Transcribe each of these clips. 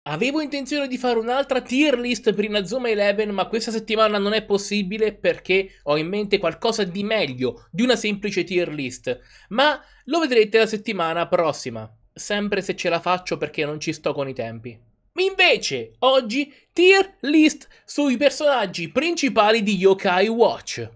Avevo intenzione di fare un'altra tier list per Inazuma Eleven, ma questa settimana non è possibile perché ho in mente qualcosa di meglio di una semplice tier list. Ma lo vedrete la settimana prossima, sempre se ce la faccio perché non ci sto con i tempi. Invece, oggi tier list sui personaggi principali di Yokai Watch.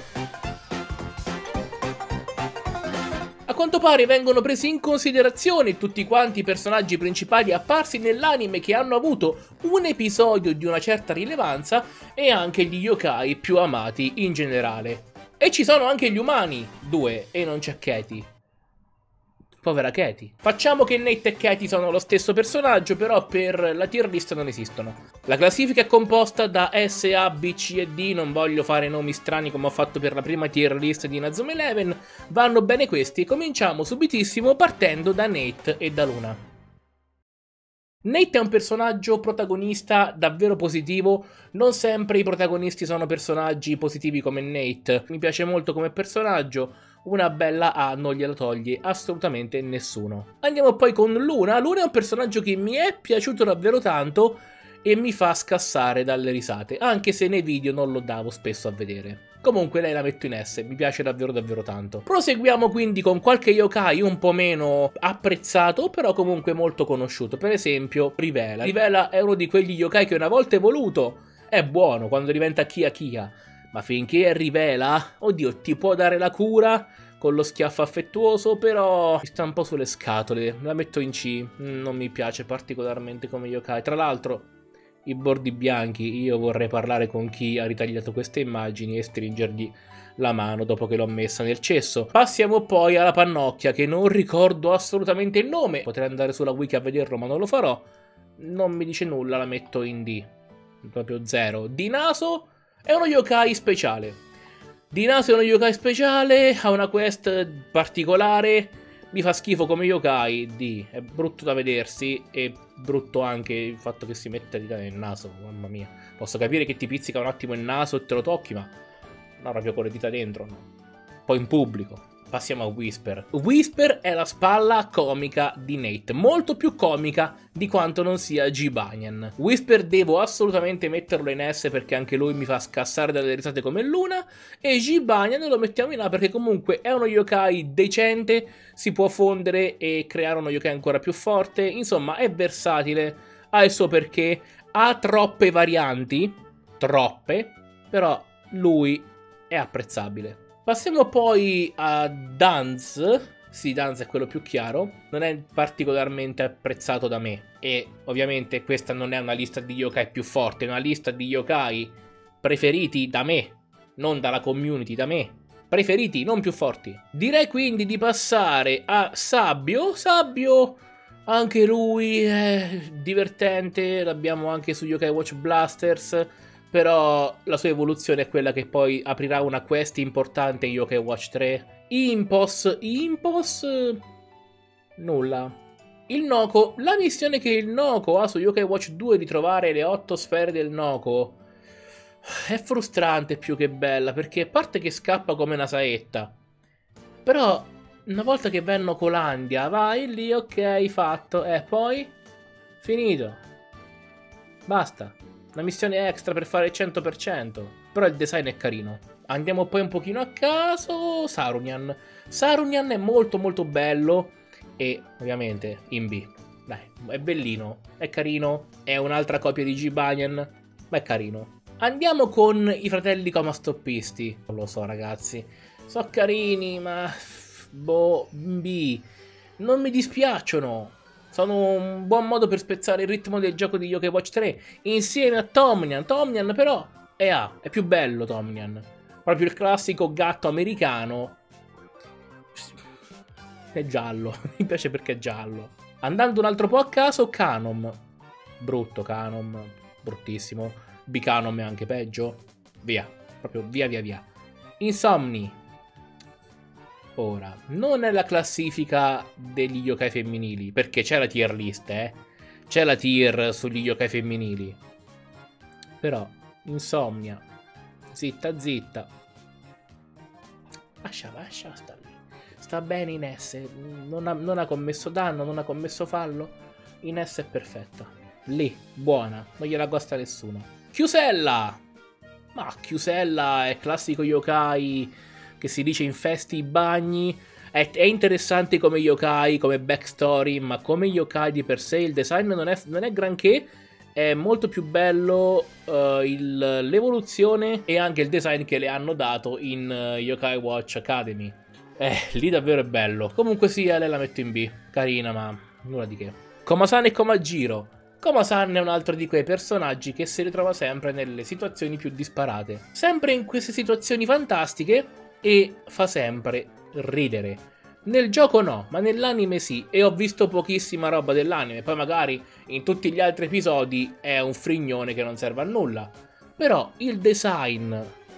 A quanto pare vengono presi in considerazione tutti quanti i personaggi principali apparsi nell'anime che hanno avuto un episodio di una certa rilevanza e anche gli yokai più amati in generale. E ci sono anche gli umani, 2, e non c'è Katie. Povera Katie. Facciamo che Nate e Katie sono lo stesso personaggio, però per la tier list non esistono. La classifica è composta da S, A, B, C e D, non voglio fare nomi strani come ho fatto per la prima tier list di Inazuma Eleven, vanno bene questi e cominciamo subitissimo partendo da Nate e da Luna. Nate è un personaggio protagonista davvero positivo, non sempre i protagonisti sono personaggi positivi come Nate, mi piace molto come personaggio, una bella A non gliela toglie assolutamente nessuno. Andiamo poi con Luna. Luna è un personaggio che mi è piaciuto davvero tanto e mi fa scassare dalle risate, anche se nei video non lo davo spesso a vedere. Comunque lei la metto in S, mi piace davvero davvero tanto. Proseguiamo quindi con qualche yokai un po' meno apprezzato, però comunque molto conosciuto. Per esempio Rivela. Rivela è uno di quegli yokai che una volta evoluto è buono quando diventa Kia Kia, ma finché è Rivela, oddio, ti può dare la cura con lo schiaffo affettuoso, però mi sta un po' sulle scatole. La metto in C, non mi piace particolarmente come yokai. Tra l'altro i bordi bianchi, io vorrei parlare con chi ha ritagliato queste immagini e stringergli la mano dopo che l'ho messa nel cesso. Passiamo poi alla Pannocchia, che non ricordo assolutamente il nome, potrei andare sulla wiki a vederlo ma non lo farò. Non mi dice nulla, la metto in D, proprio 0. Di naso è uno yokai speciale. Di naso è uno yokai speciale, ha una quest particolare, mi fa schifo come yokai, D, è brutto da vedersi e brutto anche il fatto che si metta dita nel naso, mamma mia. Posso capire che ti pizzica un attimo il naso e te lo tocchi, ma no, proprio con le dita dentro, no. Poi in pubblico. Passiamo a Whisper. Whisper è la spalla comica di Nate, molto più comica di quanto non sia G-Banyan. Whisper devo assolutamente metterlo in S perché anche lui mi fa scassare dalle risate come Luna, e G-Banyan lo mettiamo in A perché comunque è uno yokai decente, si può fondere e creare uno yokai ancora più forte, insomma è versatile, ha il suo perché, ha troppe varianti, troppe, però lui è apprezzabile. Passiamo poi a Danz. Sì, Danz è quello più chiaro. Non è particolarmente apprezzato da me. E ovviamente questa non è una lista di yokai più forte, è una lista di yokai preferiti da me, non dalla community, da me. Preferiti, non più forti. Direi quindi di passare a Sabbio. Sabbio, anche lui è divertente, l'abbiamo anche su Yokai Watch Blasters. Però la sua evoluzione è quella che poi aprirà una quest importante in Yokai Watch 3. Impos. Nulla. Il Noko. La missione che il Noko ha su Yokai Watch 2 di trovare le 8 sfere del Noko è frustrante più che bella, perché a parte che scappa come una saetta, però una volta che vai a Nokolandia, vai lì, ok, fatto, e poi finito. Basta. Una missione extra per fare il 100%. Però il design è carino. Andiamo poi un pochino a caso. Sarunian. Sarunian è molto molto bello. E ovviamente in B. Dai, è bellino. È carino. È un'altra copia di G-Banyan. Ma è carino. Andiamo con i fratelli comastoppisti. Non lo so ragazzi. So carini ma... boh, B. Non mi dispiacciono. Sono un buon modo per spezzare il ritmo del gioco di Yokai Watch 3 insieme a Tomnian. Tomnian però è A, è più bello Tomnian. Proprio il classico gatto americano. È giallo, mi piace perché è giallo. Andando un altro po' a caso, Canom. Brutto Canom, bruttissimo. Bicanom è anche peggio. Via, proprio via via via. Insomni. Ora, non è la classifica degli yokai femminili, perché c'è la tier list, c'è la tier sugli yokai femminili. Però, Insomnia, zitta zitta. Lascia sta lì. Sta bene in S, non ha commesso danno, non ha commesso fallo. In S è perfetta. Lì, buona, non gliela costa nessuno. Chiusella! Ma Chiusella è classico yokai che si dice infesti i bagni. È interessante come yokai, come backstory, ma come yokai di per sé il design non è granché. È molto più bello l'evoluzione e anche il design che le hanno dato in Yokai Watch Academy. Lì davvero è bello. Comunque sia, lei la metto in B. Carina, ma nulla di che. Komasan e Komajiro. Komasan è un altro di quei personaggi che si ritrova sempre nelle situazioni più disparate. Sempre in queste situazioni fantastiche e fa sempre ridere. Nel gioco no, ma nell'anime sì, e ho visto pochissima roba dell'anime, poi magari in tutti gli altri episodi è un frignone che non serve a nulla. Però il design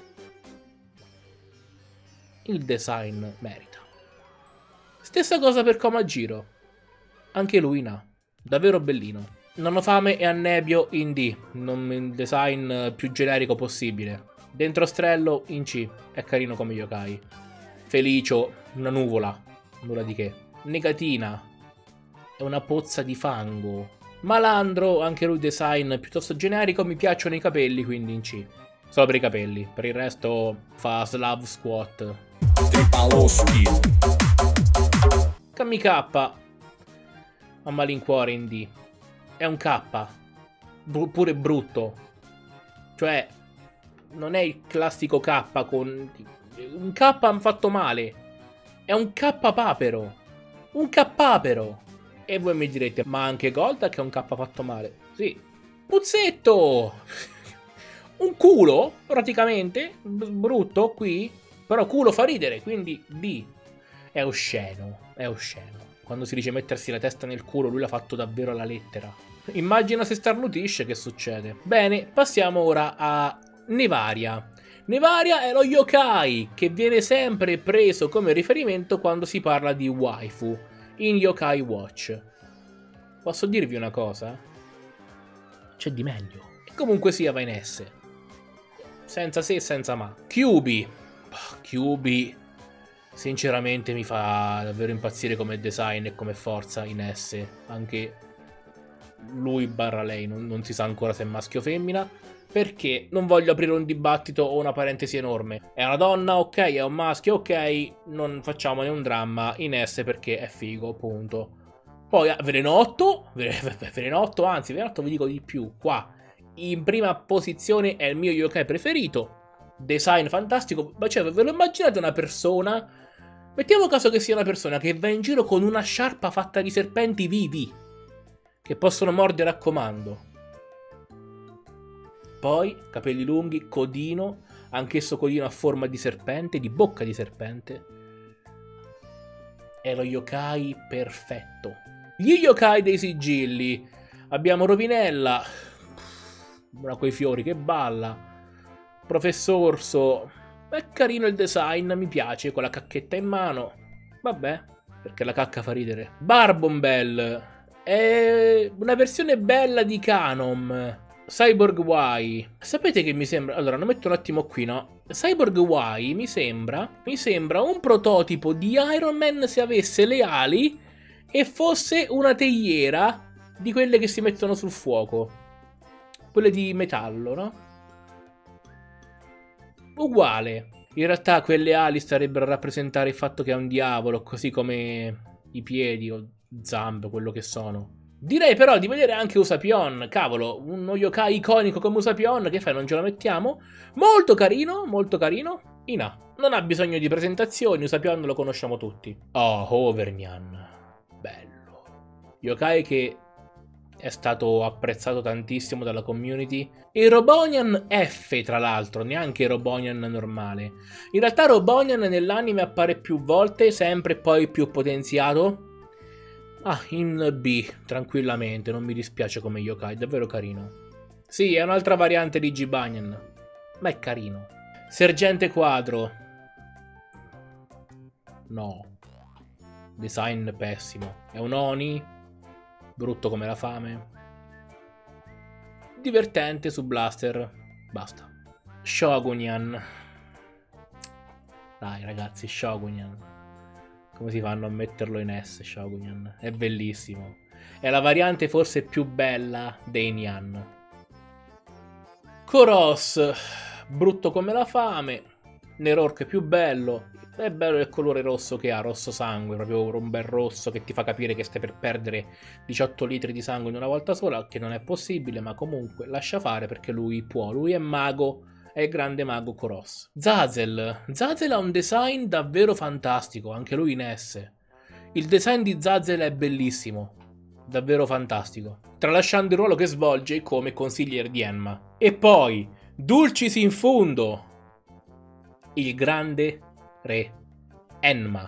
merita. Stessa cosa per Komajiro. Anche lui no. Davvero bellino. Non ho fame e annebbio in D, non il design più generico possibile. Dentro Strello in C, è carino come yokai. Felicio, una nuvola, nulla di che. Negatina, è una pozza di fango. Malandro, anche lui design piuttosto generico, mi piacciono i capelli, quindi in C. Solo per i capelli, per il resto fa Slav Squat. Tripaloschi. Kamikappa, a malincuore in D. È un K, pure brutto. Cioè, non è il classico K con... Un K fatto male. È un K papero. Un K-papero. E voi mi direte, ma anche Goldak è un K fatto male? Sì. Puzzetto! Un culo, praticamente. Brutto, qui. Però culo fa ridere, quindi D. È osceno, è osceno. Quando si dice mettersi la testa nel culo, lui l'ha fatto davvero alla lettera. Immagina se starnutisce che succede. Bene, passiamo ora a Nevaria. Nevaria è lo yokai che viene sempre preso come riferimento quando si parla di waifu in Yokai Watch. Posso dirvi una cosa? C'è di meglio. E comunque sia va in S. Senza se e senza ma. Kyubi. Kyubi sinceramente mi fa davvero impazzire come design e come forza in S. Anche lui barra lei, non si sa ancora se è maschio o femmina, perché non voglio aprire un dibattito o una parentesi enorme. È una donna, ok, è un maschio, ok, non facciamone un dramma in S perché è figo, punto. Poi Velenotto, anzi Velenotto vi dico di più, qua in prima posizione è il mio yokai preferito, design fantastico, ma cioè ve lo immaginate una persona, mettiamo caso che sia una persona che va in giro con una sciarpa fatta di serpenti vivi, che possono mordere a comando. Poi, capelli lunghi, codino, anch'esso codino a forma di serpente, di bocca di serpente. È lo yokai perfetto. Gli yokai dei sigilli. Abbiamo Rovinella, una coi fiori che balla. Professorso. È carino il design, mi piace, con la cacchetta in mano. Vabbè, perché la cacca fa ridere. Barbombel. È una versione bella di Canon. Cyborg Y. Sapete che mi sembra... Allora, lo metto un attimo qui, no? Cyborg Y mi sembra un prototipo di Iron Man se avesse le ali e fosse una teiera di quelle che si mettono sul fuoco. Quelle di metallo, no? Uguale. In realtà quelle ali starebbero a rappresentare il fatto che è un diavolo, così come i piedi o zampe, quello che sono. Direi però di vedere anche Usapion. Cavolo, uno yokai iconico come Usapion, che fai, non ce lo mettiamo? Molto carino, molto carino. In A. Non ha bisogno di presentazioni, Usapion lo conosciamo tutti. Oh, Overnian. Bello. Yokai che è stato apprezzato tantissimo dalla community. E Robonian F, tra l'altro, neanche Robonian normale. In realtà Robonian nell'anime appare più volte, sempre poi più potenziato. Ah, in B, tranquillamente, non mi dispiace come yokai, davvero carino. Sì, è un'altra variante di Jibanyan, ma è carino. Sergente Quadro. No. Design pessimo. È un Oni, brutto come la fame. Divertente su Blaster, basta. Shogunyan. Dai ragazzi, Shogunyan. Come si fanno a metterlo in S, Shogunyan? È bellissimo. è la variante forse più bella dei Nian. Koros, brutto come la fame. Nerork più bello. È bello il colore rosso che ha, rosso sangue, proprio un bel rosso che ti fa capire che stai per perdere 18 litri di sangue in una volta sola, che non è possibile, ma comunque lascia fare perché lui può. Lui è mago, è il grande mago Koros. Zazel. Zazel ha un design davvero fantastico, anche lui in S. Il design di Zazel è bellissimo, davvero fantastico, tralasciando il ruolo che svolge come consigliere di Enma. E poi, Dulcis in fundo, il grande re Enma.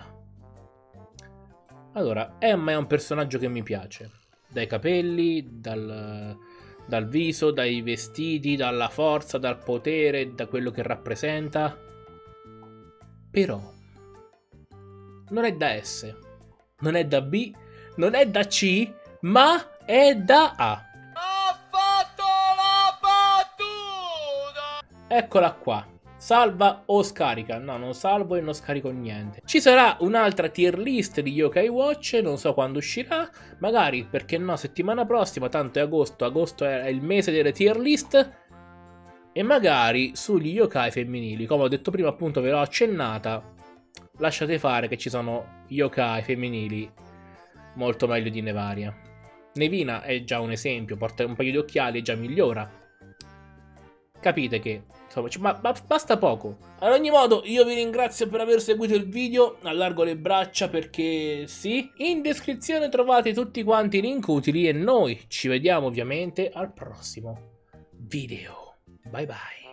Allora, Enma è un personaggio che mi piace, dai capelli, dal viso, dai vestiti, dalla forza, dal potere, da quello che rappresenta. Però non è da S, non è da B, non è da C, ma è da A. Ha fatto la battuta! Eccola qua. Salva o scarica? No, non salvo e non scarico niente. Ci sarà un'altra tier list di Yokai Watch, non so quando uscirà, magari, perché no, settimana prossima, tanto è agosto, agosto è il mese delle tier list, e magari sugli yokai femminili, come ho detto prima appunto ve l'ho accennata, lasciate fare che ci sono yokai femminili molto meglio di Nevaria. Nevina è già un esempio, porta un paio di occhiali e già migliora. Capite che insomma, ma basta poco. Ad ogni modo, io vi ringrazio per aver seguito il video, allargo le braccia perché sì. In descrizione trovate tutti quanti i link utili e noi ci vediamo ovviamente al prossimo video. Bye bye.